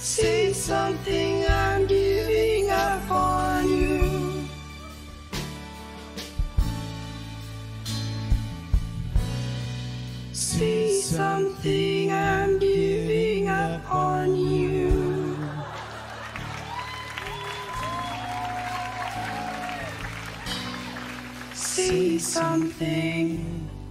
Say something, I'm giving up on you. Say something, I'm giving up on you. Say something.